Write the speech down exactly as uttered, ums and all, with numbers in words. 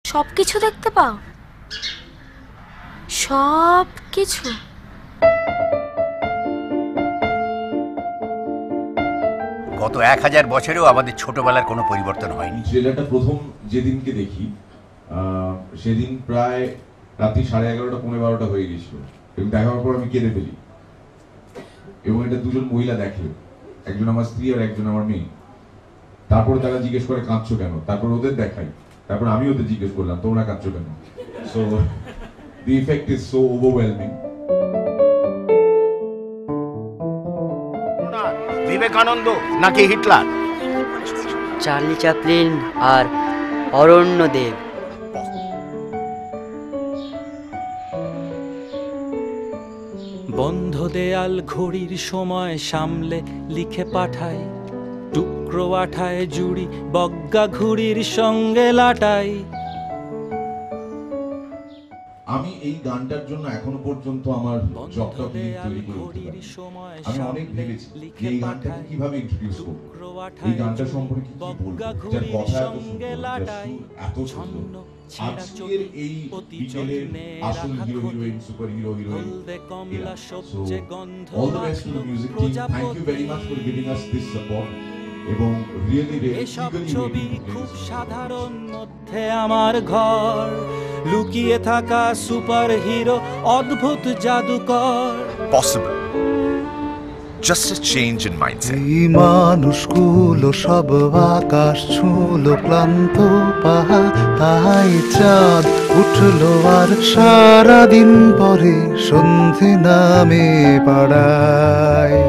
সবকিছু দেখতে পাও? সব কিছু? গত এক হাজার বছরেও আমাদের ছোটবেলার কোনো পরিবর্তন হয়নি। ট্রেলারটা প্রথম যেদিনকে দেখি সেদিন প্রায় রাত্রি সাড়ে এগারোটা পনেরো বারোটা হয়ে গেছিল এবং দেখার পর আমি কেঁদে ফেলি। এবং এটা দুজন মহিলা দেখে, একজন আমার স্ত্রী আর একজন আমার মেয়ে। তারপরে তারা জিজ্ঞেস করে কাঁদছো কেন, তারপর ওদের দেখাই, তারপর আমি ওদের জিজ্ঞেস করলাম তোমরা কাঁদছো কেন। So the effect is so overwhelming. Vivekananda নাকি হিটলার? চার্লি চ্যাপলিন আর অরণ্যদেব। বন্ধ দেয়াল ঘড়ির সময় সামলে লিখে পাঠাই, টুকরো আঠায় জুড়ি বজ্ঞা ঘুড়ির সঙ্গে লাটাই। আমি এই গানটার জন্য এখনো পর্যন্ত আমার জবটা তৈরি করে উঠতে পারিনি। আমি অনেক ভেবেছি এই গানটাকে কিভাবে ইন্ট্রোডিউস করব, এই গানটা সম্পর্কে কি বলবো, যার কথা এত সুন্দর, যার সুর এত সুন্দর। আজকের এই বিকেলের আসল hero heroine, super hero heroine এরা। So all the best to the music team, thank you very much for giving us this support. এবং রিয়েলি এসব ছবি খুব সাধারণ মধ্যে আমার ঘর, লুকিয়ে থাকা সুপার হিরো অদ্ভুত জাদুকর। Possible. Just a change in mindset. এই মানুষগুলো সব আকাশ ছুলো, ক্লান্ত পাহাড় চাঁদ উঠলো আর সারাদিন পরে সন্ধে নামে পাড়ায়।